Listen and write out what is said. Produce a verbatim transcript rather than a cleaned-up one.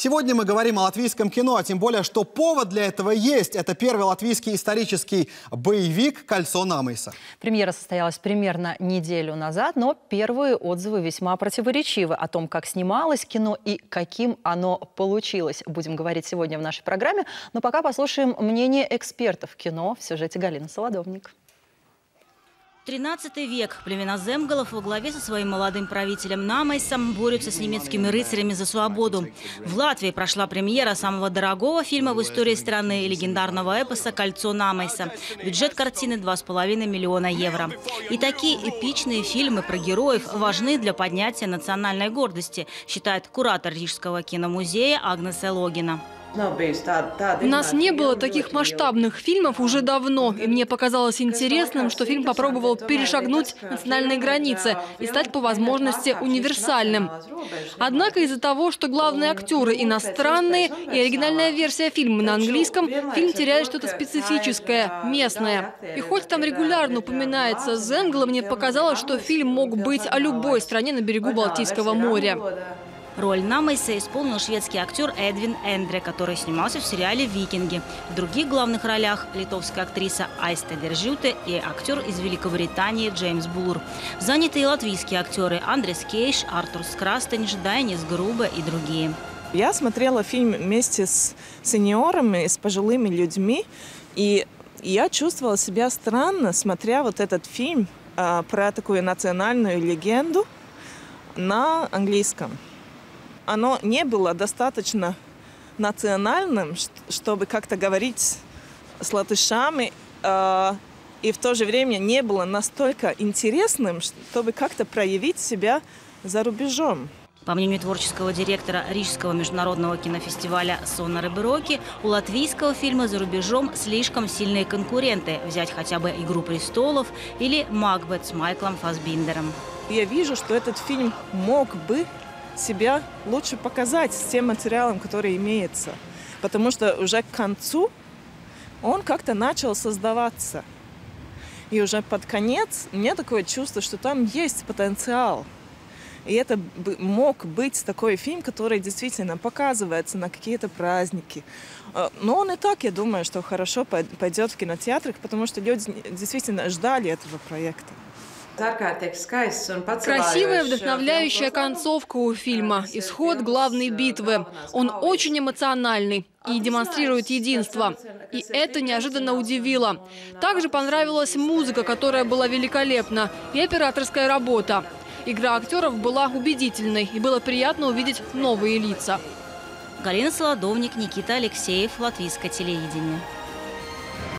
Сегодня мы говорим о латвийском кино, а тем более, что повод для этого есть. Это первый латвийский исторический боевик «Кольцо Намейса». Премьера состоялась примерно неделю назад, но первые отзывы весьма противоречивы о том, как снималось кино и каким оно получилось. Будем говорить сегодня в нашей программе, но пока послушаем мнение экспертов кино в сюжете Галины Солодовник. тринадцатый век. Племена земгалов во главе со своим молодым правителем Намейсом борются с немецкими рыцарями за свободу. В Латвии прошла премьера самого дорогого фильма в истории страны, легендарного эпоса «Кольцо Намейса». Бюджет картины два с половиной миллиона евро. И такие эпичные фильмы про героев важны для поднятия национальной гордости, считает куратор Рижского киномузея Агнесе Логина. У нас не было таких масштабных фильмов уже давно, и мне показалось интересным, что фильм попробовал перешагнуть национальные границы и стать по возможности универсальным. Однако из-за того, что главные актеры иностранные и оригинальная версия фильма на английском, фильм теряет что-то специфическое, местное. И хоть там регулярно упоминается земгалы, мне показалось, что фильм мог быть о любой стране на берегу Балтийского моря. Роль Намейса исполнил шведский актер Эдвин Эндре, который снимался в сериале «Викинги». В других главных ролях литовская актриса Айста Держюте и актер из Великобритании Джеймс Булур. Заняты и латвийские актеры Андрес Кейш, Артур Скрастенш, Дайнис Грубе и другие. Я смотрела фильм вместе с сеньорами, с пожилыми людьми, и я чувствовала себя странно, смотря вот этот фильм а, про такую национальную легенду на английском. Оно не было достаточно национальным, чтобы как-то говорить с латышами, э, и в то же время не было настолько интересным, чтобы как-то проявить себя за рубежом. По мнению творческого директора Рижского международного кинофестиваля Сонна Ребероки, у латвийского фильма за рубежом слишком сильные конкуренты. Взять хотя бы «Игру престолов» или «Макбет» с Майклом Фассбиндером. Я вижу, что этот фильм мог бы себя лучше показать с тем материалом, который имеется. Потому что уже к концу он как-то начал создаваться. И уже под конец у меня такое чувство, что там есть потенциал. И это мог быть такой фильм, который действительно показывается на какие-то праздники. Но он и так, я думаю, что хорошо пойдет в кинотеатрах, потому что люди действительно ждали этого проекта. Красивая, вдохновляющая концовка у фильма. Исход главной битвы. Он очень эмоциональный и демонстрирует единство. И это неожиданно удивило. Также понравилась музыка, которая была великолепна, и операторская работа. Игра актеров была убедительной, и было приятно увидеть новые лица. Галина Солодовник, Никита Алексеев, Латвийское телевидение.